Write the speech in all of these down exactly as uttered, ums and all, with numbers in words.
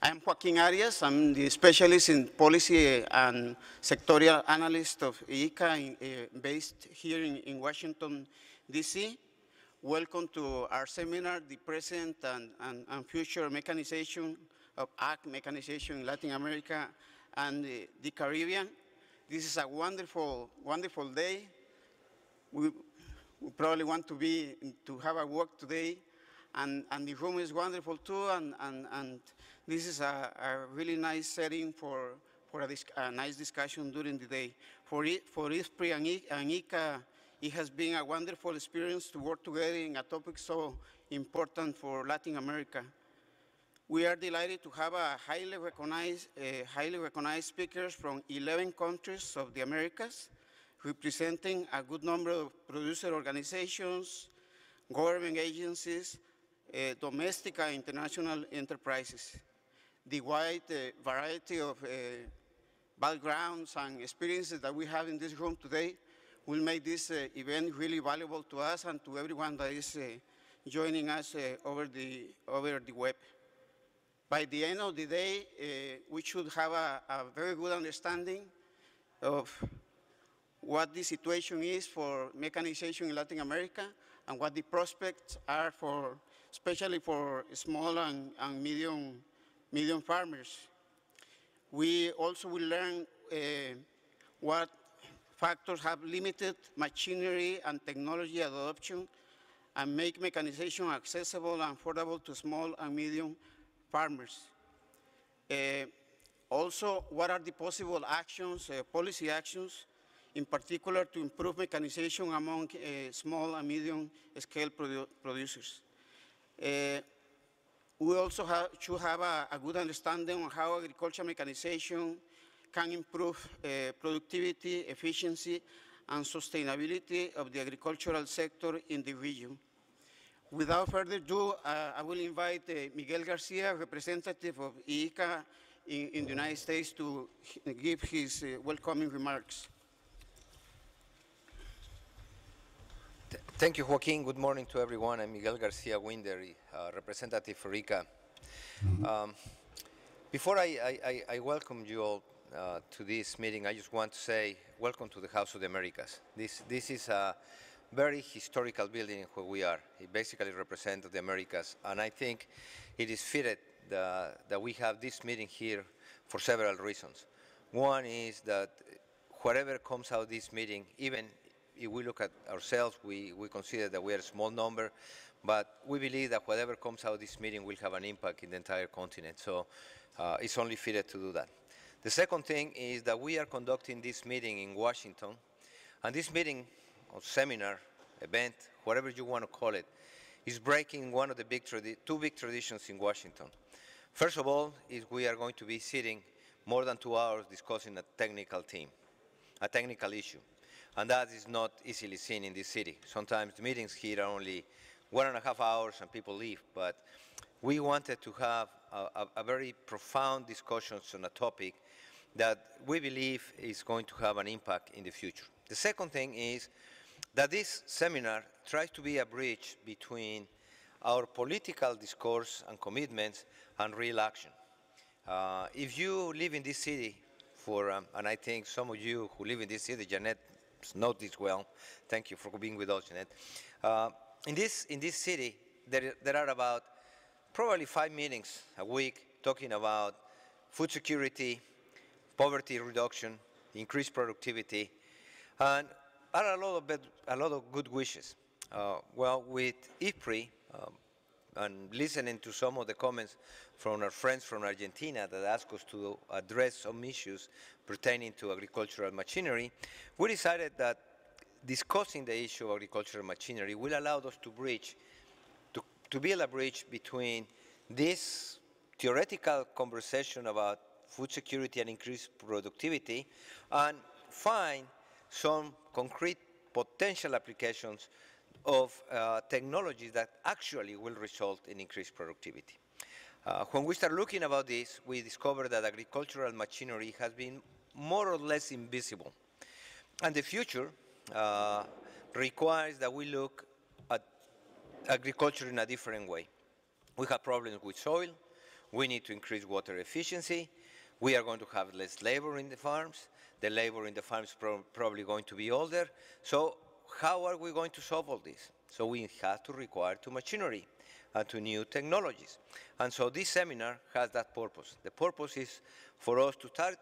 I'm Joaquin Arias. I'm the specialist in policy and sectorial analyst of I C A, in, uh, based here in, in Washington, D C. Welcome to our seminar, The Present and, and, and Future Mechanization of Ag Mechanization in Latin America and the, the Caribbean. This is a wonderful, wonderful day. We, we probably want to be, to have a walk today, and, and the room is wonderful too, and, and, and this is a, a really nice setting for, for a, a nice discussion during the day. For, it, for I S P R I and I C A, it has been a wonderful experience to work together in a topic so important for Latin America. We are delighted to have a highly recognized, uh, highly recognized speakers from eleven countries of the Americas, representing a good number of producer organizations, government agencies, uh, domestic and international enterprises. The wide uh, variety of uh, backgrounds and experiences that we have in this room today will make this uh, event really valuable to us and to everyone that is uh, joining us uh, over, the, over the web. By the end of the day, uh, we should have a, a very good understanding of what the situation is for mechanization in Latin America and what the prospects are for, especially for small and, and medium, medium farmers. We also will learn uh, what factors have limited machinery and technology adoption and make mechanization accessible and affordable to small and medium farmers. Uh, also, what are the possible actions, uh, policy actions, in particular to improve mechanization among uh, small and medium-scale produ producers? Uh, we also have, should have a, a good understanding on how agricultural mechanization can improve uh, productivity, efficiency, and sustainability of the agricultural sector in the region. Without further ado, uh, I will invite uh, Miguel Garcia, representative of I C A in, in the United States, to give his uh, welcoming remarks. Thank you, Joaquin. Good morning to everyone. I'm Miguel Garcia Winder, uh, representative for I C A. Mm-hmm. um, before I, I, I welcome you all uh, to this meeting, I just want to say welcome to the House of the Americas. This, this is a very historical building where we are. It basically represents the Americas, and I think it is fitted the, that we have this meeting here for several reasons. One is that whatever comes out of this meeting, even if we look at ourselves, we, we consider that we are a small number, but we believe that whatever comes out of this meeting will have an impact in the entire continent. So uh, it's only fitted to do that. The second thing is that we are conducting this meeting in Washington, and this meeting or seminar, event, whatever you want to call it, is breaking one of the big two big traditions in Washington. First of all, is we are going to be sitting more than two hours discussing a technical theme, a technical issue. And that is not easily seen in this city. Sometimes the meetings here are only one and a half hours and people leave, but we wanted to have a, a, a very profound discussion on a topic that we believe is going to have an impact in the future. The second thing is that this seminar tries to be a bridge between our political discourse and commitments and real action. Uh, if you live in this city for, um, and I think some of you who live in this city, Janet, know this well. Thank you for being with us, Jeanette. Uh, in, this, in this city, there, there are about probably five meetings a week talking about food security, poverty reduction, increased productivity, and are a lot of, bad, a lot of good wishes. Uh, well, with I S P R I, um, and listening to some of the comments from our friends from Argentina that asked us to address some issues pertaining to agricultural machinery, we decided that discussing the issue of agricultural machinery will allow us to bridge, to, to build a bridge between this theoretical conversation about food security and increased productivity and find some concrete potential applications of uh, technologies that actually will result in increased productivity. Uh, when we start looking about this, we discovered that agricultural machinery has been more or less invisible. And the future uh, requires that we look at agriculture in a different way. We have problems with soil, We need to increase water efficiency. We are going to have less labor in the farms. The labor in the farms is pro probably going to be older. So how are we going to solve all this? So we have to require to machinery and to new technologies. And so this seminar has that purpose. The purpose is for us to start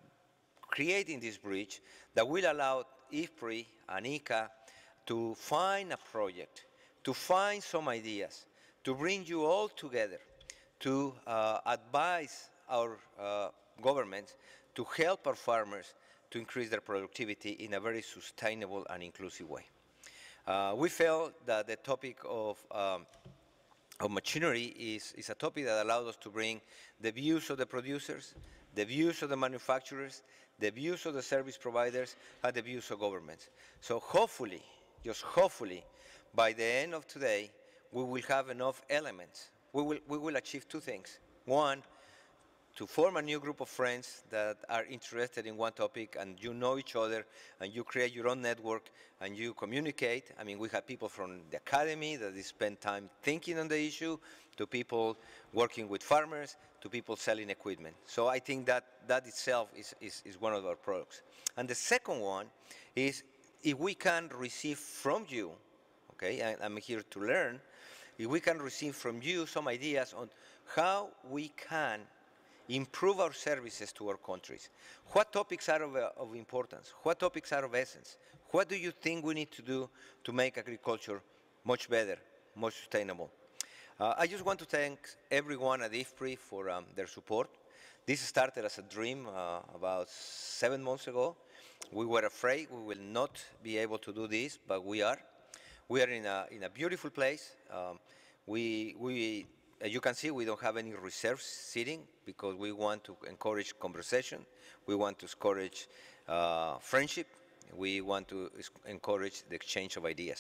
creating this bridge that will allow I F P R I and I C A to find a project, to find some ideas, to bring you all together, to uh, advise our uh, governments, to help our farmers to increase their productivity in a very sustainable and inclusive way. Uh, we felt that the topic of, um, of machinery is, is a topic that allows us to bring the views of the producers, the views of the manufacturers, the views of the service providers, and the views of governments. So hopefully, just hopefully, by the end of today, we will have enough elements. We will, we will achieve two things. One, to form a new group of friends that are interested in one topic, and you know each other, and you create your own network, and you communicate. I mean, we have people from the academy that spend time thinking on the issue, to people working with farmers, to people selling equipment. So I think that that itself is, is, is one of our products. And the second one is if we can receive from you, okay, I, I'm here to learn, if we can receive from you some ideas on how we can improve our services to our countries. What topics are of, uh, of importance? What topics are of essence? What do you think we need to do to make agriculture much better, more sustainable? Uh, I just want to thank everyone at I F P R I for um, their support. This started as a dream uh, about seven months ago. We were afraid we will not be able to do this, but we are. We are in a, in a beautiful place. Um, we, we As you can see, we don't have any reserve seating because we want to encourage conversation. We want to encourage uh, friendship. We want to encourage the exchange of ideas.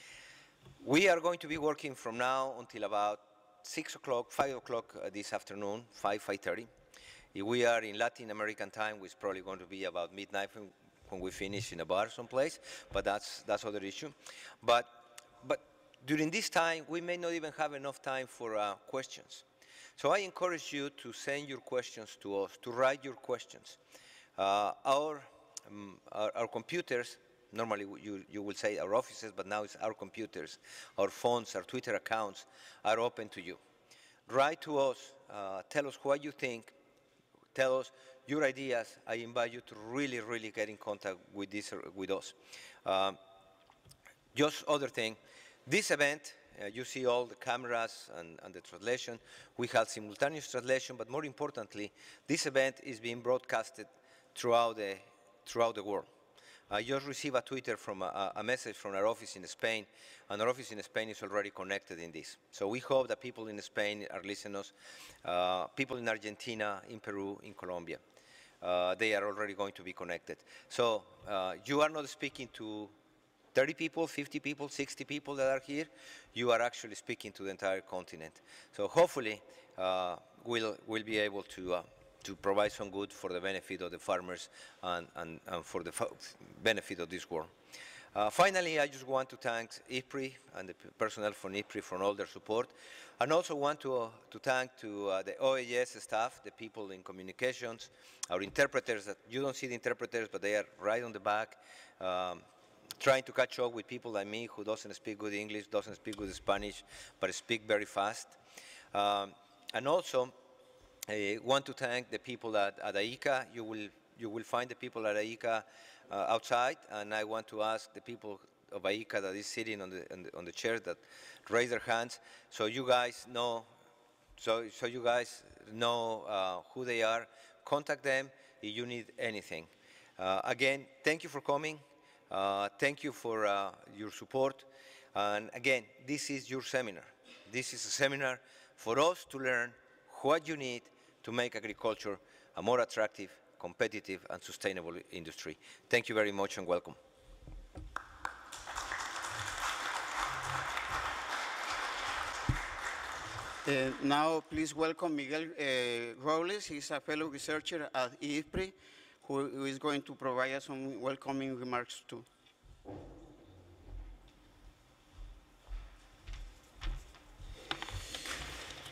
We are going to be working from now until about six o'clock, five o'clock uh, this afternoon, five, five thirty. If we are in Latin American time, it's probably going to be about midnight when, when we finish in a bar someplace, but that's, that's other issue. But, but during this time, we may not even have enough time for uh, questions. So I encourage you to send your questions to us, to write your questions. Uh, our, um, our, our computers, normally you, you will say our offices, but now it's our computers, our phones, our Twitter accounts are open to you. Write to us, uh, tell us what you think, tell us your ideas. I invite you to really, really get in contact with, this, with us. Um, just other thing, this event, uh, you see all the cameras and, and the translation. We have simultaneous translation, but more importantly, this event is being broadcasted throughout the, throughout the world. I just received a Twitter from a, a message from our office in Spain, and our office in Spain is already connected in this. So we hope that people in Spain are listening us, uh, people in Argentina, in Peru, in Colombia. Uh, they are already going to be connected. So uh, you are not speaking to thirty people, fifty people, sixty people that are here. You are actually speaking to the entire continent. So hopefully uh, we'll, we'll be able to uh, to provide some good for the benefit of the farmers and, and, and for the benefit of this world. Uh, finally, I just want to thank I F P R I and the personnel from I F P R I for all their support, and also want to, uh, to thank to uh, the O A S staff, the people in communications, our interpreters. That you don't see the interpreters, but they are right on the back, um, trying to catch up with people like me who doesn't speak good English, doesn't speak good Spanish, but speak very fast. Um, and also, I want to thank the people at, at A I C A. You will, you will find the people at A I C A uh, outside, and I want to ask the people of A I C A that is sitting on the, on the, on the chair that raise their hands, so you guys know, so, so you guys know uh, who they are. Contact them if you need anything. Uh, again, thank you for coming. Uh, thank you for uh, your support. And again, this is your seminar. This is a seminar for us to learn what you need to make agriculture a more attractive, competitive, and sustainable industry. Thank you very much and welcome. Uh, now, please welcome Miguel uh, Robles. He's a fellow researcher at I F P R I, who, who is going to provide us some welcoming remarks too.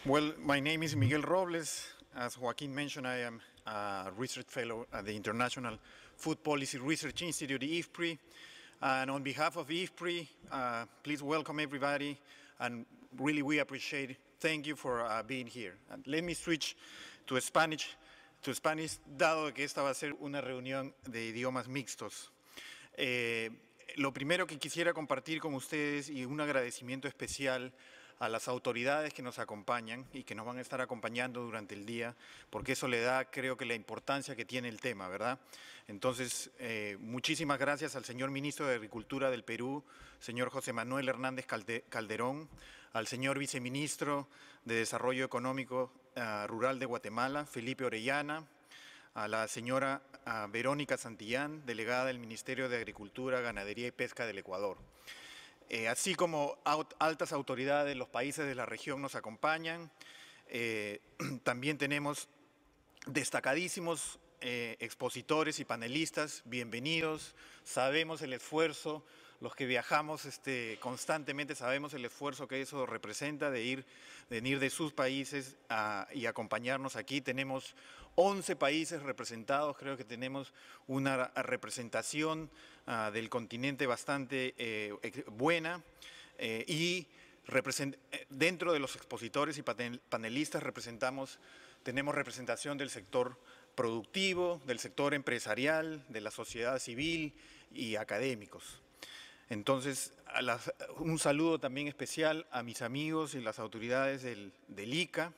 Well, my name is Miguel Robles. As Joaquin mentioned, I am a research fellow at the International Food Policy Research Institute, I F P R I. And on behalf of I F P R I, uh, please welcome everybody. And really, we appreciate, thank you for uh, being here. And let me switch to Spanish, to Spanish, dado que esta va a ser una reunión de idiomas mixtos. Eh, lo primero que quisiera compartir con ustedes y un agradecimiento especial a las autoridades que nos acompañan y que nos van a estar acompañando durante el día, porque eso le da, creo que, la importancia que tiene el tema, ¿verdad? Entonces, eh, muchísimas gracias al señor Ministro de Agricultura del Perú, señor José Manuel Hernández Calderón, al señor Viceministro de Desarrollo Económico uh, Rural de Guatemala, Felipe Orellana, a la señora uh, Verónica Santillán, delegada del Ministerio de Agricultura, Ganadería y Pesca del Ecuador. Eh, así como aut altas autoridades de los países de la región nos acompañan, eh, también tenemos destacadísimos eh, expositores y panelistas, bienvenidos, sabemos el esfuerzo, los que viajamos este, constantemente sabemos el esfuerzo que eso representa de ir, de venir de sus países a, y acompañarnos aquí. Tenemos once países representados, creo que tenemos una representación uh, del continente bastante eh, buena eh, y dentro de los expositores y panelistas representamos, tenemos representación del sector productivo, del sector empresarial, de la sociedad civil y académicos. Entonces, a las, un saludo también especial a mis amigos y las autoridades del, del I C A,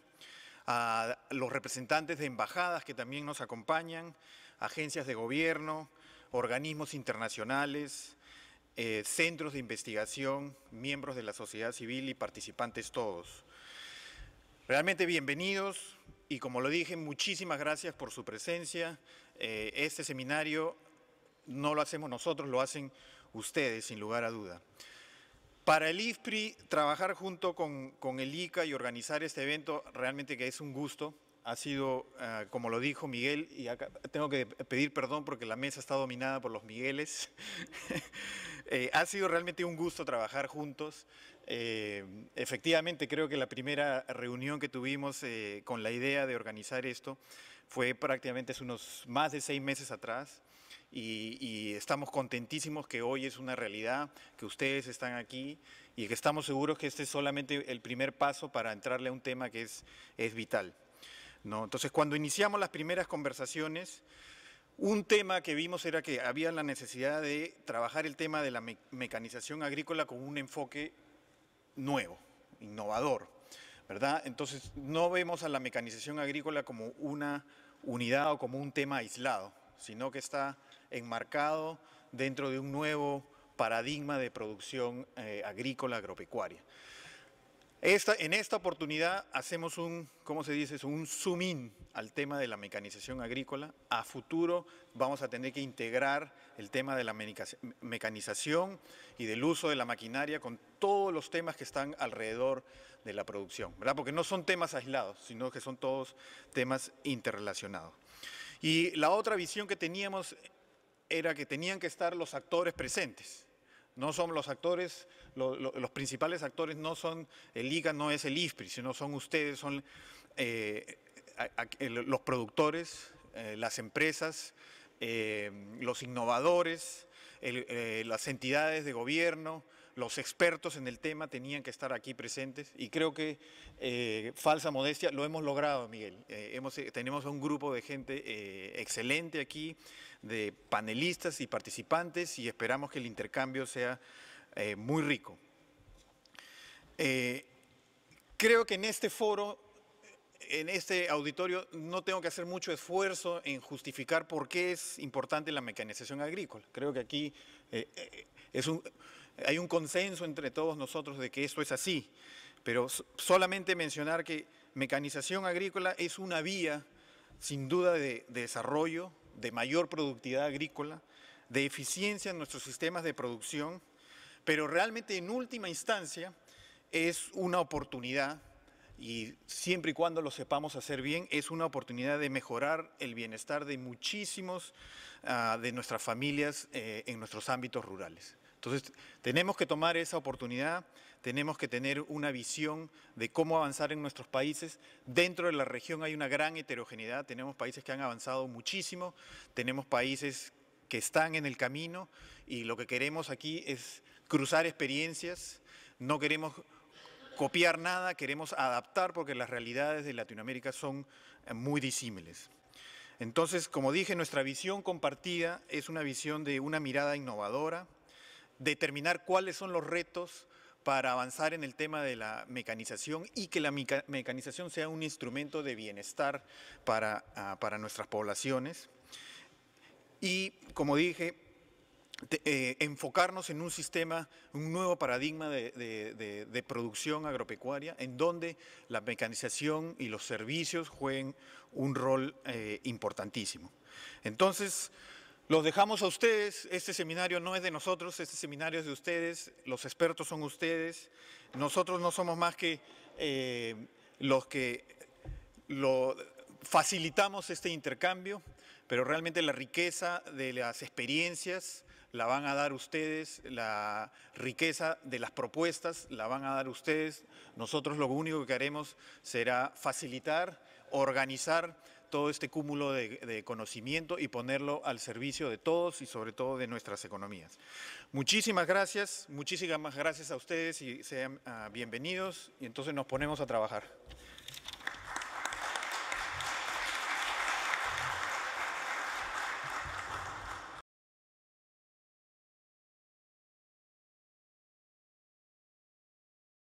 a los representantes de embajadas que también nos acompañan, agencias de gobierno, organismos internacionales, eh, centros de investigación, miembros de la sociedad civil y participantes todos. Realmente bienvenidos y, como lo dije, muchísimas gracias por su presencia. Eh, este seminario no lo hacemos nosotros, lo hacen ustedes, sin lugar a duda. Para el I F P R I, trabajar junto con, con el I C A y organizar este evento realmente que es un gusto. Ha sido, uh, como lo dijo Miguel, y acá tengo que pedir perdón porque la mesa está dominada por los Migueles. eh, ha sido realmente un gusto trabajar juntos. Eh, efectivamente, creo que la primera reunión que tuvimos eh, con la idea de organizar esto fue prácticamente hace unos más de seis meses atrás. Y, y estamos contentísimos que hoy es una realidad, que ustedes están aquí y que estamos seguros que este es solamente el primer paso para entrarle a un tema que es, es vital, ¿no? Entonces, cuando iniciamos las primeras conversaciones, un tema que vimos era que había la necesidad de trabajar el tema de la me mecanización agrícola con un enfoque nuevo, innovador, ¿verdad? Entonces, no vemos a la mecanización agrícola como una unidad o como un tema aislado, sino que está enmarcado dentro de un nuevo paradigma de producción eh, agrícola agropecuaria. Esta, en esta oportunidad hacemos un, ¿cómo se dice? Un zoom in al tema de la mecanización agrícola. A futuro vamos a tener que integrar el tema de la mecanización y del uso de la maquinaria con todos los temas que están alrededor de la producción, ¿verdad? Porque no son temas aislados, sino que son todos temas interrelacionados. Y la otra visión que teníamos era que tenían que estar los actores presentes. No son los actores, lo, lo, los principales actores no son, el I C A no es el I F P R I, sino son ustedes, son eh, a, a, los productores, eh, las empresas, eh, los innovadores, el, eh, las entidades de gobierno, los expertos en el tema tenían que estar aquí presentes y creo que, eh, falsa modestia, lo hemos logrado, Miguel. Eh, hemos, tenemos un grupo de gente eh, excelente aquí, de panelistas y participantes y esperamos que el intercambio sea eh, muy rico. Eh, creo que en este foro, en este auditorio, no tengo que hacer mucho esfuerzo en justificar por qué es importante la mecanización agrícola. Creo que aquí eh, es un... hay un consenso entre todos nosotros de que esto es así, pero solamente mencionar que mecanización agrícola es una vía, sin duda, de, de desarrollo, de mayor productividad agrícola, de eficiencia en nuestros sistemas de producción, pero realmente en última instancia es una oportunidad, y siempre y cuando lo sepamos hacer bien, es una oportunidad de mejorar el bienestar de muchísimos uh, de nuestras familias eh, en nuestros ámbitos rurales. Entonces, tenemos que tomar esa oportunidad, tenemos que tener una visión de cómo avanzar en nuestros países. Dentro de la región hay una gran heterogeneidad, tenemos países que han avanzado muchísimo, tenemos países que están en el camino y lo que queremos aquí es cruzar experiencias, no queremos copiar nada, queremos adaptar porque las realidades de Latinoamérica son muy disímiles. Entonces, como dije, nuestra visión compartida es una visión de una mirada innovadora, determinar cuáles son los retos para avanzar en el tema de la mecanización y que la meca mecanización sea un instrumento de bienestar para, uh, para nuestras poblaciones. Y, como dije, de, eh, enfocarnos en un sistema, un nuevo paradigma de, de, de, de producción agropecuaria, en donde la mecanización y los servicios jueguen un rol eh, importantísimo. Entonces, los dejamos a ustedes. Este seminario no es de nosotros, este seminario es de ustedes, los expertos son ustedes. Nosotros no somos más que eh, los que lo, facilitamos este intercambio, pero realmente la riqueza de las experiencias la van a dar ustedes, la riqueza de las propuestas la van a dar ustedes. Nosotros lo único que haremos será facilitar, organizar todo este cúmulo de, de conocimiento y ponerlo al servicio de todos y sobre todo de nuestras economías. Muchísimas gracias, muchísimas gracias a ustedes y sean uh, bienvenidos y entonces nos ponemos a trabajar.